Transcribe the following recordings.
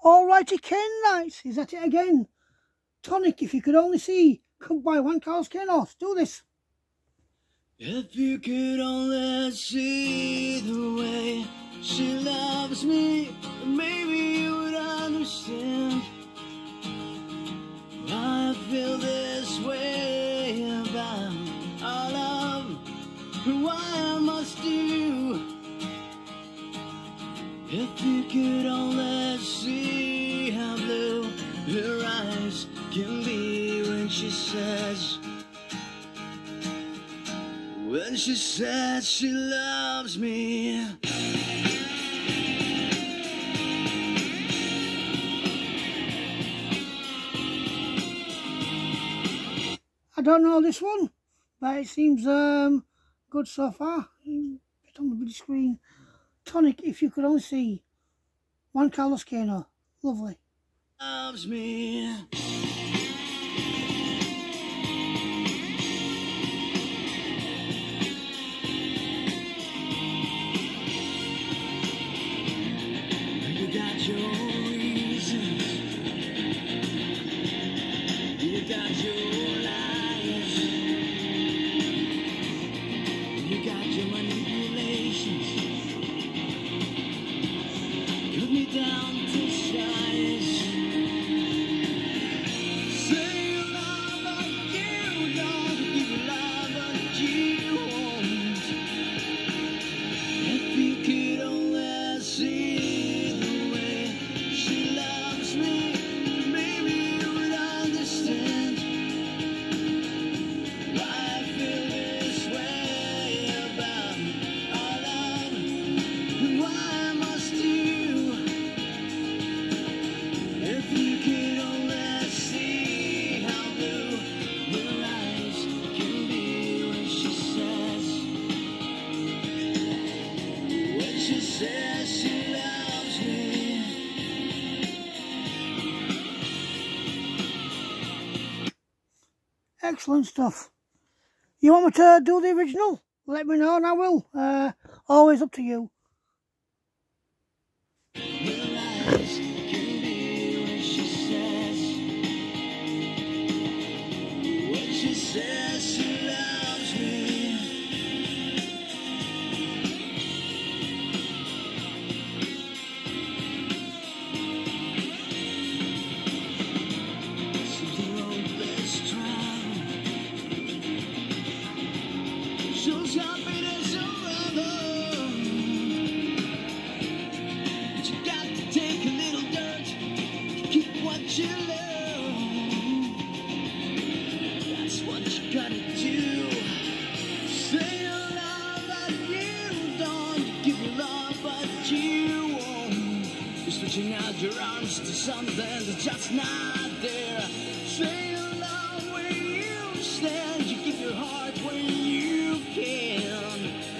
Alrighty, Ken Knights, is that it again? Tonic, if you could only see. Come by Juan Carlos Kane. Let's do this. If you could only see the way she loves me, maybe you would understand why I feel this way about our love, and why I must do. If you could only see how blue her eyes can be when she says she loves me. I don't know this one, but it seems good so far. Bit on the big screen. Tonic, if you could only see. Juan Carlos Kane. Lovely. Loves me. You got your reasons. You got your lies. You got your manipulations. Cut me down to size. Say you love, but you don't. You love, but you won't. If you could only see the way she loves me, maybe you would understand why I feel this way about our love, and why I must do. If you could only see how blue her eyes can be when she says she loves me. Excellent stuff. You want me to do the original? Let me know and I will. Always up to you. Her eyes can be when she says she loves me. Something wrong with this trial. Shows happiness around. But you got to take a little dirt to keep what you love. That's what you gotta do. Say you love, but you don't. Give your love, but you won't. You're stretching out your arms to something that's just not there. Say you love where you stand. You give your heart when you can.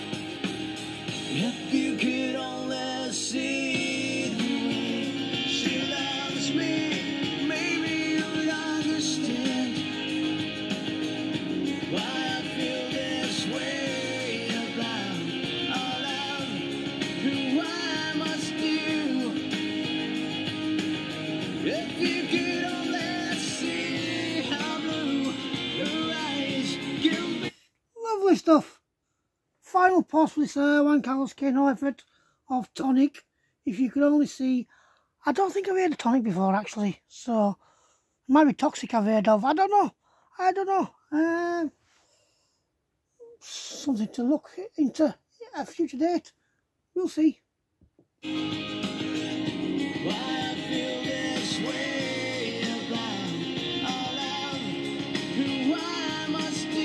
If you could only see the way she loves me, maybe you would understand why I feel this way about our love, and why I must do. If you could only see how blue your eyes can be. Lovely stuff. Final pause for this Juan Carlos Kane effort of Tonic. If you could only see. I don't think I've heard of Tonic before actually. So it might be Toxic I've heard of. I don't know. Something to look into a future date. We'll see. Why I feel this way about our love, and why I must do.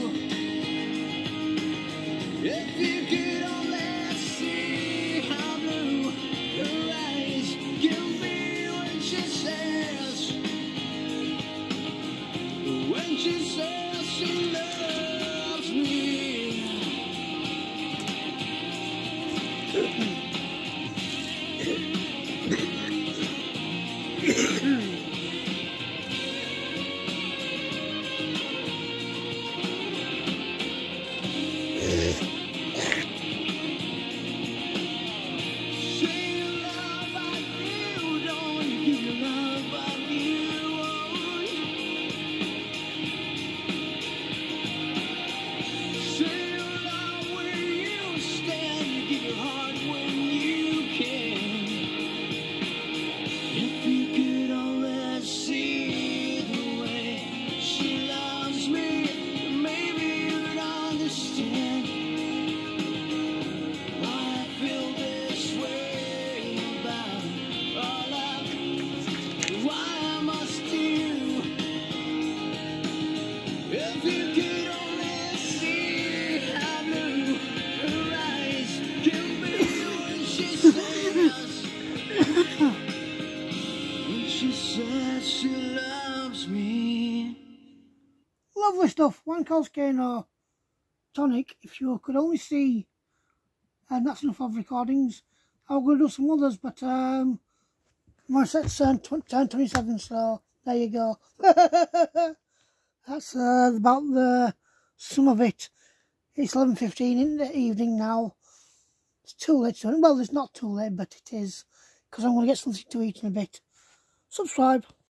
If you could only see how blue her eyes can be when she says she loves me. Lovely stuff. One Volcano Tonic. If you could only see, and that's enough of recordings. I'm going to do some others, but my set's turned 27, so there you go. That's about the sum of it. It's 11:15 in the evening now. It's too late. Well, it's not too late, but it is, because I'm going to get something to eat in a bit. Subscribe.